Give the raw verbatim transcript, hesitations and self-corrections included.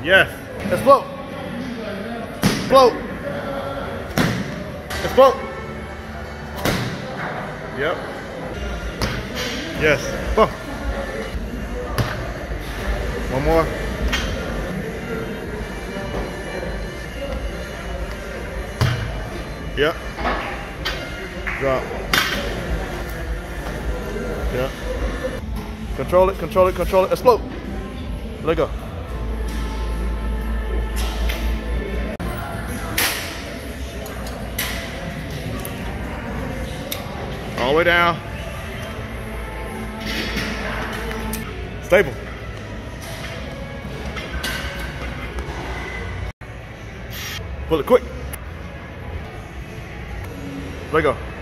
Yes. Explode. Explode. Explode. Yep. Yes. Boom. One more. Yep. Drop. Yeah. Control it, control it, control it. Explode. Let go. All the way down. Stable. Pull it quick. Let go.